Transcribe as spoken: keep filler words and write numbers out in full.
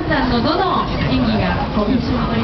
さんのどの演技がこう印象に残